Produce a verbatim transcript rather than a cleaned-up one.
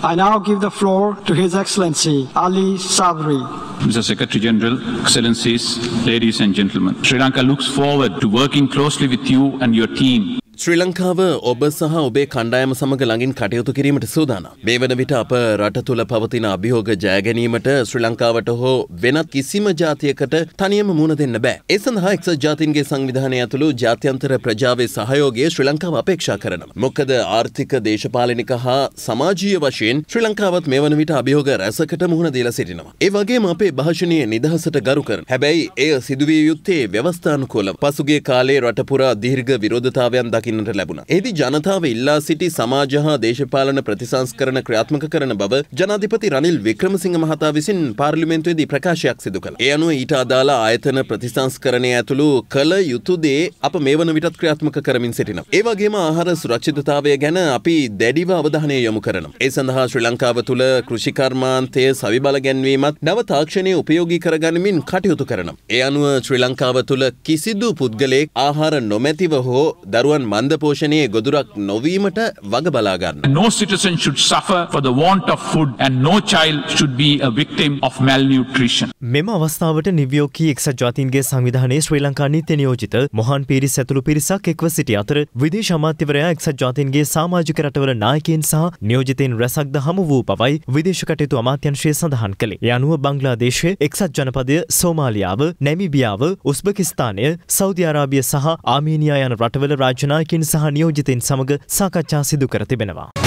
I now give the floor to His Excellency Ali Sabri. Mister Secretary General, Excellencies, ladies and gentlemen, Sri Lanka looks forward to working closely with you and your team. ශ්‍රී ලංකාව ඔබ සහ ඔබේ කණ්ඩායම සමග ළඟින් කටයුතු කිරීමට සූදානම්. මේ වන විට අප රට තුළ පවතින අභියෝග ජය ගැනීමට ශ්‍රී ලංකාවට හෝ වෙනත් කිසිම ජාතියකට තනියම මුහුණ දෙන්න බෑ. ඒ සඳහා එක්සත් ජාතීන්ගේ සංවිධානය ඇතුළු ජාත්‍යන්තර ප්‍රජාවේ සහයෝගය ශ්‍රී ලංකාව අපේක්ෂා කරනවා. මොකද ආර්ථික, දේශපාලනික හා සමාජීය වශයෙන් ශ්‍රී ලංකාවත් මේ වන විට අභියෝග රැසකට මුහුණ දීලා සිටිනවා. ඒ වගේම අපේ භාෂණීය නිදහසට ගරු කරන. හැබැයි එය සිදුවිය යුත්තේ ව්‍යවස්ථානුකූලව. පසුගිය කාලේ රට පුරා දීර්ඝ විරෝධතාවයන් දකින්නට ලැබුණා. එහිදී ජනතාව ඉල්ලා සිටි සමාජ හා දේශපාලන ප්‍රතිසංස්කරණ ක්‍රියාත්මක කරන බව ජනාධිපති රනිල් වික්‍රමසිංහ මහතා විසින් පාර්ලිමේන්තුවේදී ප්‍රකාශයක් සිදු කළා. ඒ අනුව ඊට අදාළ ආයතන ප්‍රතිසංස්කරණය ඇතුළු කළ යුතු දේ අප මේ වන විටත් ක්‍රියාත්මක කරමින් සිටිනවා. ඒ වගේම ආහාර සුරක්ෂිතතාවය ගැන අපි දැඩිව අවධානය යොමු කරනවා. ඒ සඳහා ශ්‍රී ලංකාව තුළ කෘෂි කර්මාන්තය සවිබල ගැන්වීමත් නව තාක්ෂණය උපයෝගී කරගනිමින් කටයුතු කරනවා. ඒ අනුව ශ්‍රී ලංකාව තුළ කිසිදු පුද්ගලයෙක් ආහාර නොමැතිව හෝ දරුවන් මන්ද පෝෂණයේ ගොදුරක් නොවීමට වග බලා ගන්න. No citizen should suffer for the want of food and no child should be a victim of malnutrition. මෙම අවස්ථාවට නිව්යෝර්කී එක්සත් ජාතීන්ගේ සංවිධානයේ ශ්‍රී ලංකා නීති නියෝජිත මොහන් පීරිස් ඇතුළු පිරිසක් එක්ව සිටි අතර විදේශ අමාත්‍යවරයා එක්සත් ජාතීන්ගේ සමාජික රටවල නායකයින් සහ නියෝජිතයින් රැසක්ද හමු වූ බවයි විදේශ කටයුතු අමාත්‍යාංශය සඳහන් කළේ. ඒ අනුව බංග්ලාදේශය, එක්සත් ජනපදය, සෝමාලියාව, නැමිබියාව, උස්බෙකිස්තානය, සෞදි අරාබිය සහ ආමේනියා යන රටවල රාජ්‍ය නායකයින් සහ නියෝජිතයින් සමග සාකච්ඡා සිදු කර තිබෙනවා.